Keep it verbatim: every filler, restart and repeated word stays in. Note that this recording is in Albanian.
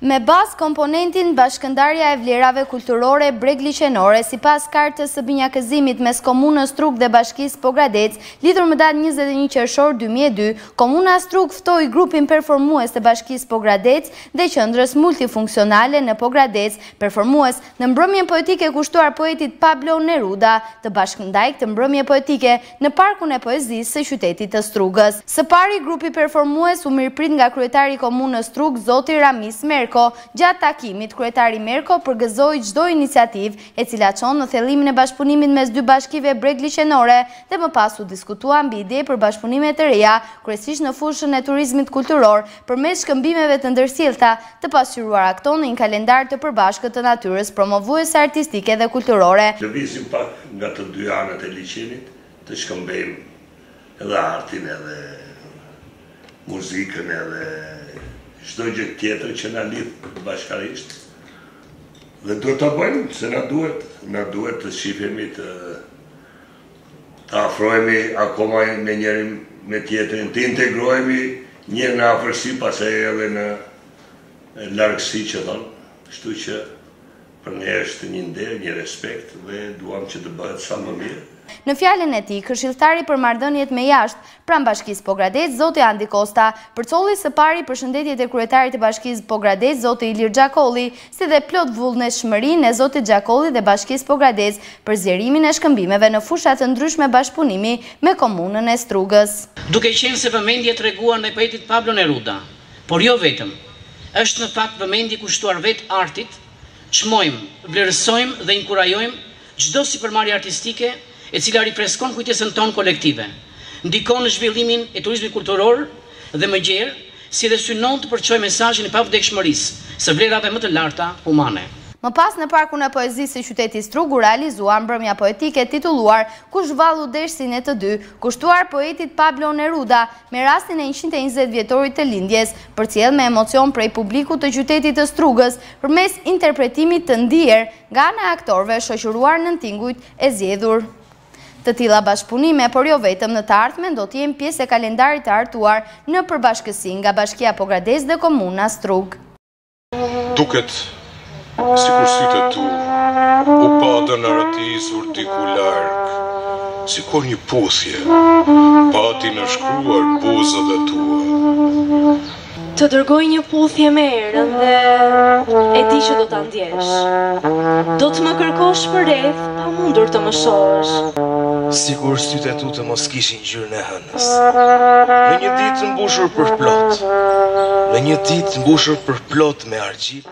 Me bazë komponentin bashkëndarja e vlerave kulturore bregliqenore, si pas kartës së binjakëzimit mes komunës Strug dhe bashkisë Pogradec, lidhur më datë njëzet e një qershor dy mijë e dy, komuna Strug ftoi grupin performues të bashkisë Pogradec dhe qendrës multifunksionale në Pogradec, performues në mbrëmjen poetike kushtuar poetit Pablo Neruda, të bashkëndaj këtë mbrëmje poetike në Parkun e Poezisë së qytetit të Strugës. Së pari, grupi performues u mirëprit nga kryetari i komunës Strug, zoti Ramis Merko. Gjatë takimit, kryetari Merko përgëzoi çdo iniciativë e cila çon në thellimin e bashkëpunimit mes dy bashkive bregliqenore dhe më pas u diskutua mbi ide për bashkëpunime të reja, kryesisht në fushën e turizmit kulturor, përmes shkëmbimeve të ndërsjellta të pasqyruara këto në një kalendar të përbashkët të natyrës promovuese artistike dhe kulturore. Lëvizim pak nga të dy anët e liçenit, të shkëmbejmë edhe artin edhe muzikën edhe çdo gjë tjetër që na lidh bashkarisht. Dhe do ta bëjmë, se na duhet, na duhet të shihemi të të afrohemi akoma me njërin me tjetrin, të integrohemi një në afërsi, pastaj edhe në largësi që thonë. Kështu që për ne është një nder, një respekt dhe duam që të bëhet sa më mirë. Në fjalën e tij, këshilltari për marrëdhëniet me jashtë pranë bashkisë Pogradec, zoti Andi Kosta, përcolli së pari përshëndetjet e kryetarit të bashkisë Pogradec, zoti Ilir Xhakolli, si dhe plot vullnetshmërinë e zotit Xhakolli dhe bashkisë Pogradec për zgjerimin e shkëmbimeve në fusha të ndryshme bashkëpunimi me komunën e Strugës. Duke qenë se vëmendje treguar ndaj poetit Pablo Neruda, por jo vetëm, është në fakt vëmendje kushtuar vet artit, çmojmë, vlerësojmë dhe inkurajojmë çdo sipërmarrje artistike e cila rifreskon kujtesën tonë kolektive, ndikon në zhvillimin e turizmit kulturor dhe më gjerë, si dhe synon të përçojë mesazhin e pavdekshmërisë së vlerave më të larta humane. Më pas në Parkun e Poezisë së qytetit Strug u realizuar mbrëmja poetike titulluar Kush vallu dersin e të dy, kushtuar poetit Pablo Neruda me rastin e njëqind e njëzet vjetorit të lindjes, përcjell me emocion prej publikut të qytetit të Strugës përmes interpretimit të ndier nga ana e aktorëve shoqëruar në tingujt e zgjedhur. Të tilla bashkëpunime, por jo vetëm në të ardhmen, do të jenë pjesë e kalendarit të artuar në përbashkësi nga Bashkia Pogradec dhe komuna Strug. Duket sikur sytë tu u padën artisur diku larg, sikur një puthje pati në shkruar buzët e tua. Të dërgoj një puthje me erën dhe e di që do ta ndjesh. Do të më kërkosh për rreth, pa mundur të më shohësh. Sigur sytë e tu të mos kishin ngjyrën e hënës. Në një ditë mbushur për plot, në një ditë mbushur për plot me argjit.